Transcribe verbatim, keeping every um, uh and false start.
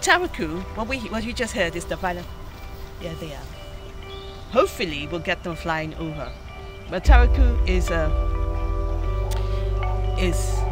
Taraku, what we what you just heard is the violent. Yeah, they are. Hopefully, we'll get them flying over. But Taraku is a is